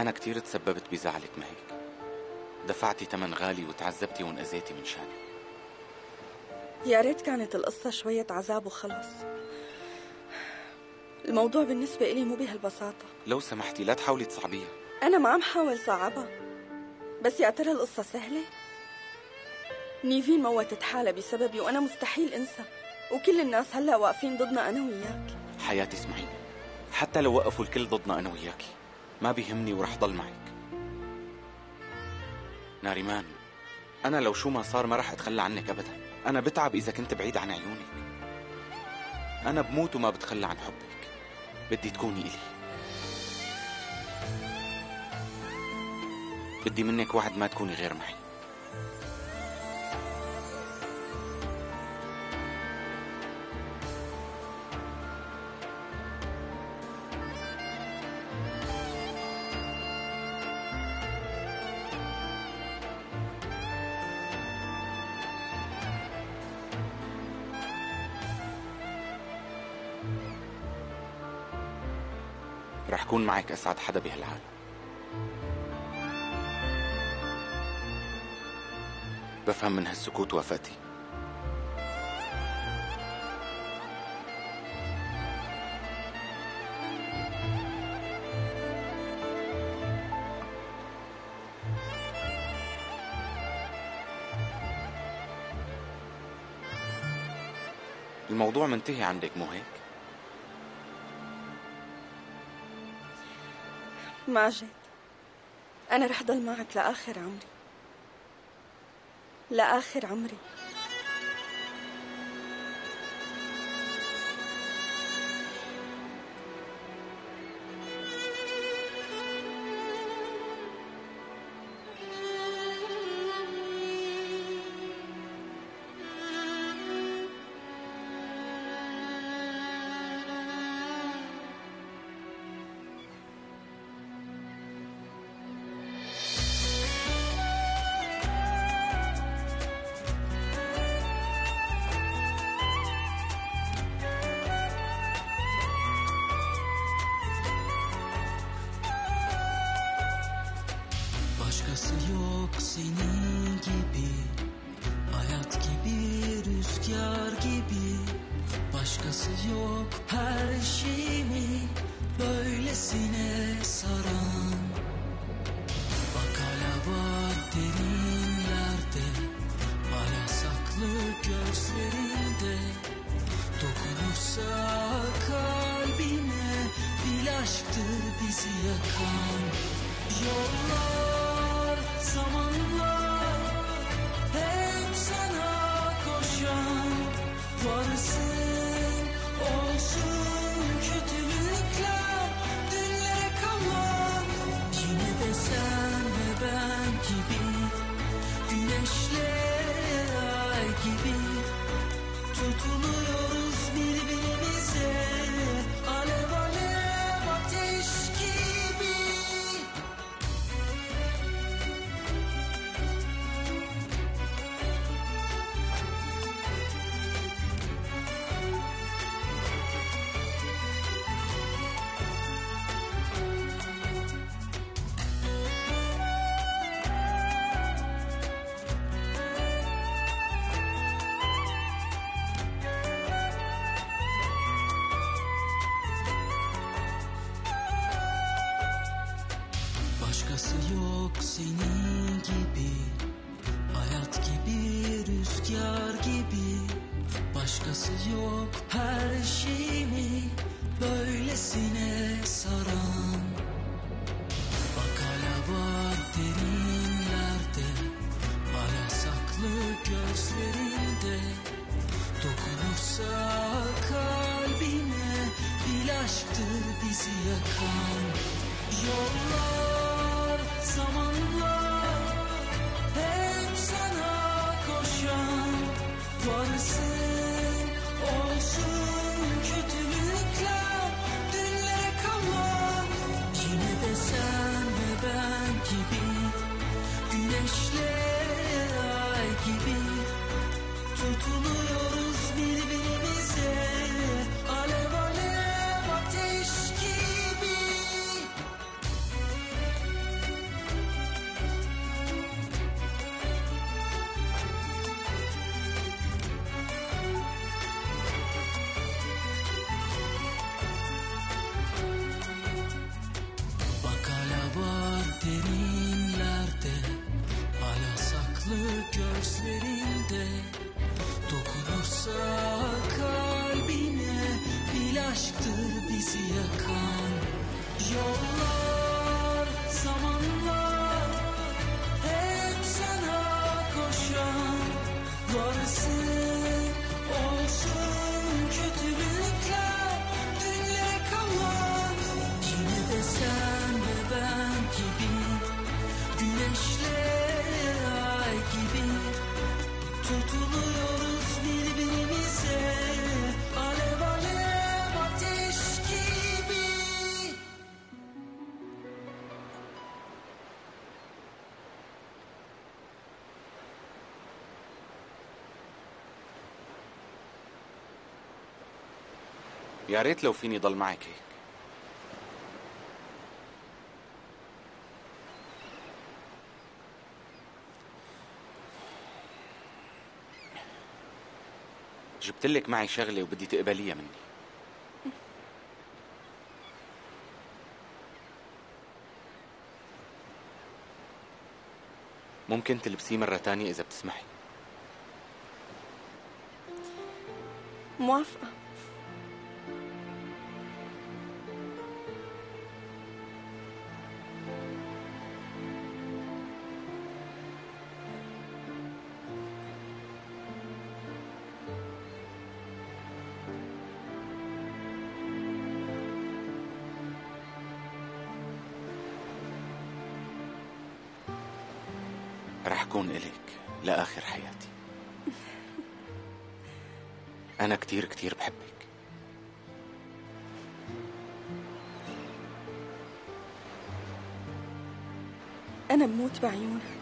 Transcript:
أنا كتير تسببت بزعلك، ما هيك؟ دفعتي تمن غالي وتعذبتي وانأذيتي من شاني. يا ريت كانت القصة شوية عذاب وخلص. الموضوع بالنسبة إلي مو بهالبساطة. لو سمحتي لا تحاولي تصعبيها. أنا ما عم حاول صعبها، بس يا ترى القصة سهلة؟ نيفين موتت حالها بسببي وأنا مستحيل أنسى، وكل الناس هلأ واقفين ضدنا أنا وياك. حياتي اسمعيني، حتى لو وقفوا الكل ضدنا أنا وياكي ما بيهمني ورح ضل معك. ناريمان، أنا لو شو ما صار ما رح أتخلى عنك أبدا. أنا بتعب إذا كنت بعيد عن عيونك. أنا بموت وما بتخلى عن حبك. بدي تكوني إلي. بدي منك وعد ما تكوني غير معي. رح كون معك أسعد حدا بهالعالم. بفهم من هالسكوت وافقتي. الموضوع منتهي عندك مو هيك؟ ماجد، أنا رح ضل معك لآخر عمري، لآخر عمري. Başkası yok senin gibi, hayat gibi, rüzgar gibi. Başkası yok her şeyimi böylesine saran. Bak hala var derinlerde, hala saklı gözlerinde. Dokunursa kalbime bir aşktır bizi yakan. Yollar, zamanlar hep sana koşan. Varsın, olsun kötülükler, dünlere kalan. Yine de sen ve ben gibi, güneşle ay gibi tutuluyoruz birbirimize. Alev alev ateş gibi. Başkası yok senin gibi, hayat gibi, rüzgar gibi. Başkası yok her şeyimi böylesine saran. Bak hala var derinlerde, hala saklı gözlerinde. Dokunursa kalbime bir aşktır bizi yakan. Yollar, zamanlar hep sana koşan. Varsın, olsun kötülükler, dünlere kalan. Yine de sen ve ben gibi, güneşle ay gibi tutuluyoruz birbirimize. Alev alev ateş gibi. Yollar, zamanlar hep sana koşan, varsın olsun kötülükler dünle kalan. Yine de sen ve ben gibi, güneşle ay gibi tutuluyoruz birbirimize, alev alev ateş gibi. يا ريت لو فيني ضل معك هيك. جبتلك معي شغلة وبدي تقبليها مني. ممكن تلبسيه مرة تانية إذا بتسمحي. موافقة. رح كون إلك لآخر حياتي. أنا كتير كتير بحبك. أنا بموت بعيونك.